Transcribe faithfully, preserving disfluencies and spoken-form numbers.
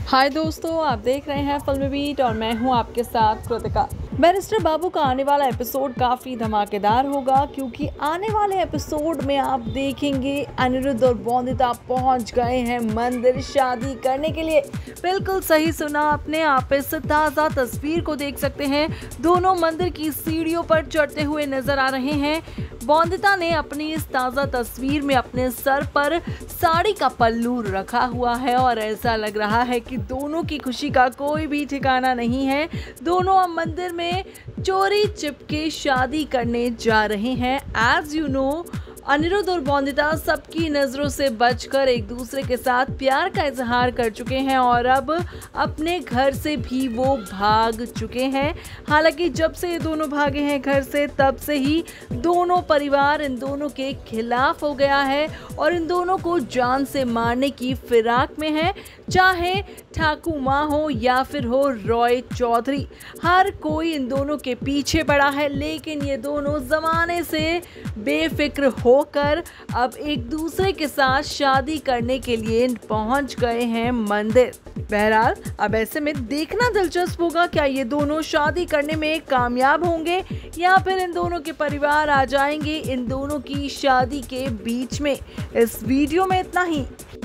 हाय दोस्तों, आप देख रहे हैं फिल्मी बीट और मैं हूं आपके साथ कृतिका। बैरिस्टर बाबू का आने वाला एपिसोड काफ़ी धमाकेदार होगा क्योंकि आने वाले एपिसोड में आप देखेंगे अनिरुद्ध और बोंदिता पहुंच गए हैं मंदिर शादी करने के लिए। बिल्कुल सही सुना आपने, आप इस ताज़ा तस्वीर को देख सकते हैं। दोनों मंदिर की सीढ़ियों पर चढ़ते हुए नजर आ रहे हैं। बोंदिता ने अपनी इस ताज़ा तस्वीर में अपने सर पर साड़ी का पल्लू रखा हुआ है और ऐसा लग रहा है कि दोनों की खुशी का कोई भी ठिकाना नहीं है। दोनों अब मंदिर में चोरी चिपके शादी करने जा रहे हैं। एज यू नो, अनिरुद्ध और बोंदिता सबकी नज़रों से बचकर एक दूसरे के साथ प्यार का इजहार कर चुके हैं और अब अपने घर से भी वो भाग चुके हैं। हालांकि जब से ये दोनों भागे हैं घर से, तब से ही दोनों परिवार इन दोनों के खिलाफ हो गया है और इन दोनों को जान से मारने की फिराक में है। चाहे ठाकू माँ हो या फिर हो रॉय चौधरी, हर कोई इन दोनों के पीछे पड़ा है। लेकिन ये दोनों ज़माने से बेफिक्र होकर अब एक दूसरे के साथ शादी करने के लिए पहुंच गए हैं मंदिर। बहरहाल अब ऐसे में देखना दिलचस्प होगा, क्या ये दोनों शादी करने में कामयाब होंगे या फिर इन दोनों के परिवार आ जाएंगे इन दोनों की शादी के बीच में। इस वीडियो में इतना ही।